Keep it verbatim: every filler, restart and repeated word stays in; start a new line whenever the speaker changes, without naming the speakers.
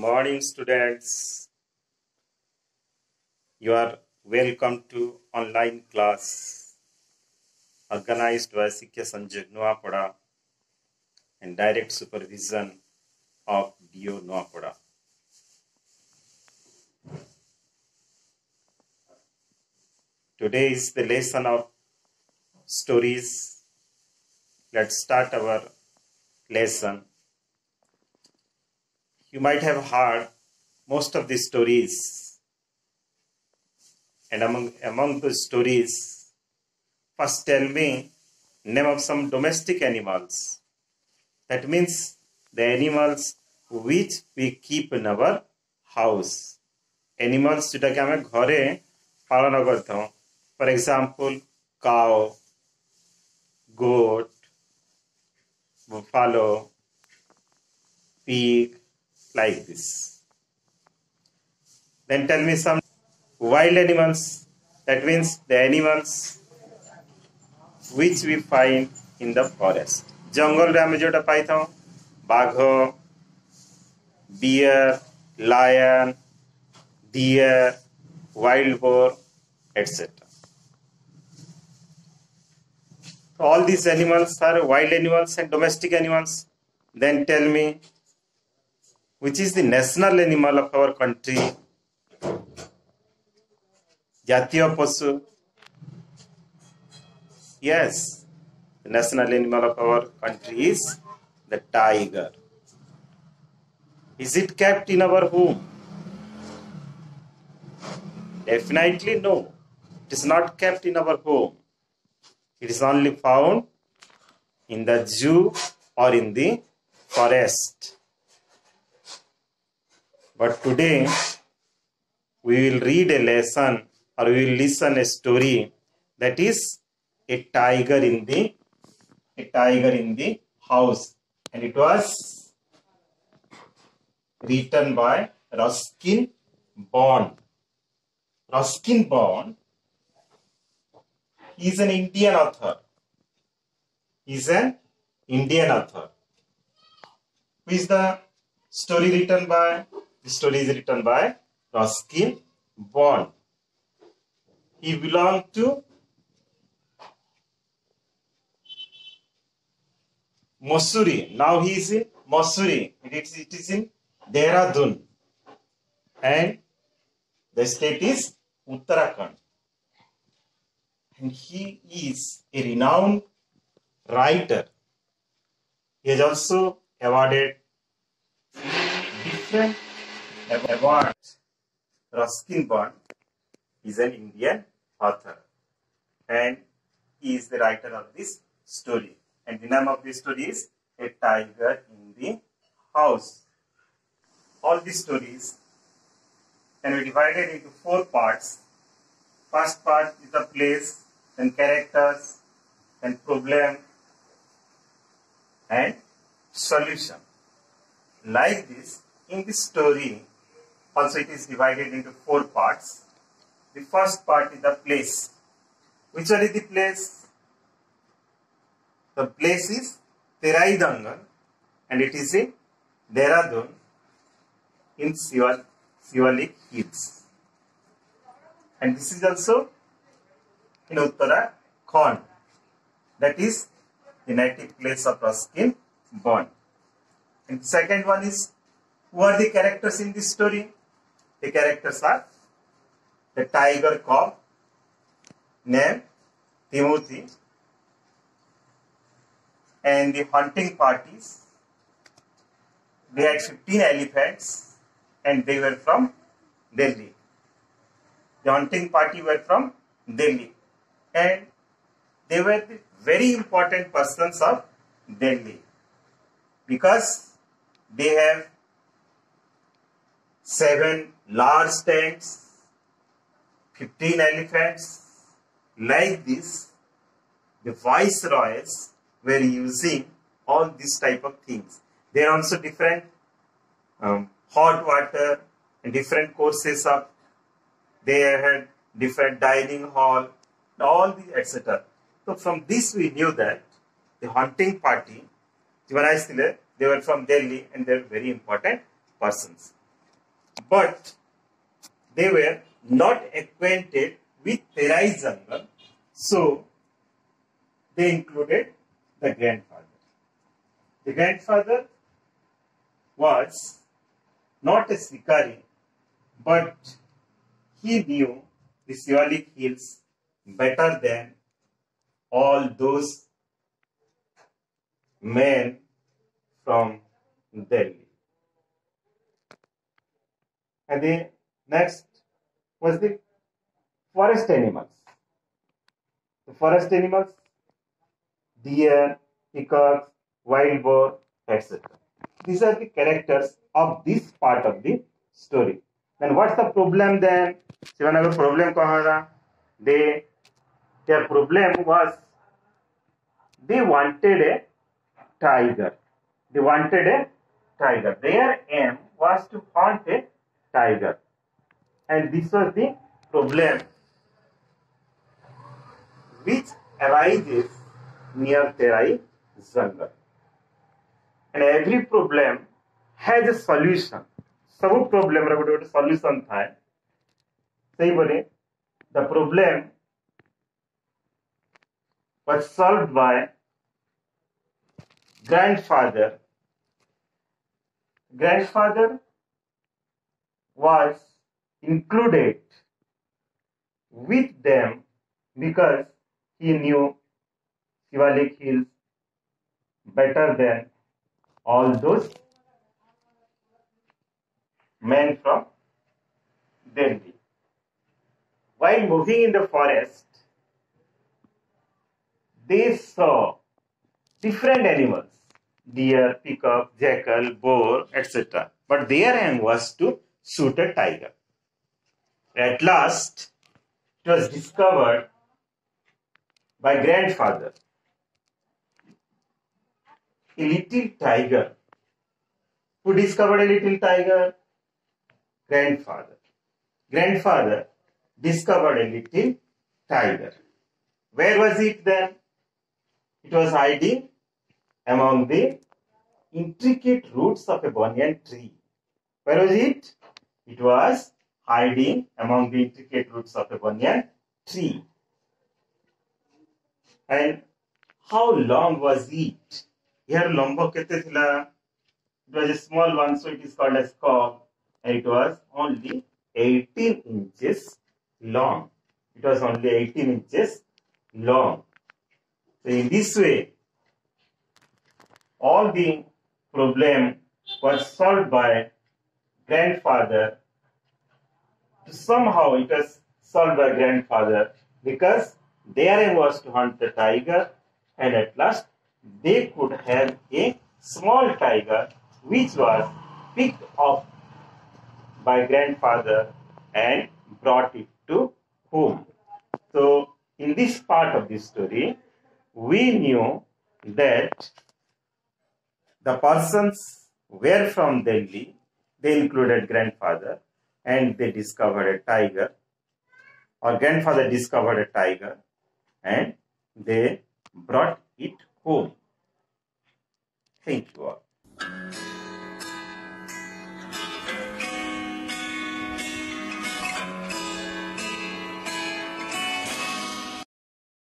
morning, students. You are welcome to online class organized by Sikya Sanjog Nuapada and direct supervision of D O Nuapada. Today is the lesson of stories. Let's start our lesson. You might have heard most of the stories, and among among the stories, first tell me name of some domestic animals. That means the animals which we keep in our house. Animals जोटा कि हमें घरे पालन करते हैं. For example, cow, goat, buffalo, pig, like this. Then tell me some wild animals. That means the animals which we find in the forest. जंगल रे हमें जोटा पाई था बाघ, bear, lion, deer, wild boar, et cetera. So all these animals are wild animals and domestic animals. Then tell me, which is the national animal of our country? Jatiya Pasu. Yes, the national animal of our country is the tiger. Is it kept in our home? Definitely no. It is not kept in our home. It is only found in the zoo or in the forest. But today we will read a lesson or we will listen a story that is a tiger in the a tiger in the house, and it was written by Ruskin Bond. Ruskin Bond is an Indian author. He is an Indian author. Who is the story written by? The story is written by Ruskin Bond. He belonged to Mussoorie. Now he is in Mussoorie. It is, it is in Dehradun. And the state is Uttarakhand. And he is a renowned writer. He has also awarded different awards. Ruskin Bond is an Indian author, and he is the writer of this story. And the name of this story is A Tiger in the House. All these stories can be divided into four parts. First part is the place, then characters, then problem, and solution. Like this, in this story, also it is divided into four parts. The first part is the place. Which one is the place? The place is Terai Dangal, and it is in Dehradun in Sival, Sivalik Hills. And this is also in Uttarakhand. That is the native place of Ruskin Bond. And the second one is, who are the characters in this story? The characters are the tiger cub named Timothy, and the hunting parties. They had fifteen elephants and they were from Delhi. The hunting party were from Delhi, and they were the very important persons of Delhi because they have seven large tents, fifteen elephants. Like this, the viceroys were using all these type of things. There are also different um, hot water and different courses of. They had different dining hall, all the et cetera. So from this we knew that the hunting party, they were from Delhi and they were very important persons. but they were not acquainted with Terai jungle, so they included the grandfather. The grandfather was not a Shikari, but he knew the Shivalik hills better than all those men from Delhi. And the next was the forest animals. The forest animals, deer, peacocks, wild boar, et cetera. These are the characters of this part of the story. Then what's the problem then? Shivanagar problem kahara? They, their problem was they wanted a tiger. They wanted a tiger. Their aim was to hunt a tiger. And this was the problem which arises near Terai jungle. And every problem has a solution. Some problem रे गोटे गोटे solution थाए. सही बोले. The problem was solved by grandfather. Grandfather was included with them because he knew Shivalik hills better than all those men from Delhi. While moving in the forest, they saw different animals, deer, peacock, jackal, boar, et cetera. But their aim was to shoot a tiger. At last, it was discovered by grandfather. A little tiger. Who discovered a little tiger? Grandfather. Grandfather discovered a little tiger. Where was it then? It was hiding among the intricate roots of a banyan tree. Where was it? It was hiding among the intricate roots of a banyan tree. And how long was it? Here lombo kete thila. It was a small one, so it is called as cob. And it was only eighteen inches long. It was only eighteen inches long. So in this way, all the problem was solved by grandfather. Somehow it was solved by grandfather because their aim was to hunt the tiger, and at last they could have a small tiger which was picked up by grandfather and brought it to home. So in this part of the story, we knew that the persons were from Delhi. They included grandfather, and they discovered a tiger, or grandfather discovered a tiger, and they brought it home. Thank you all.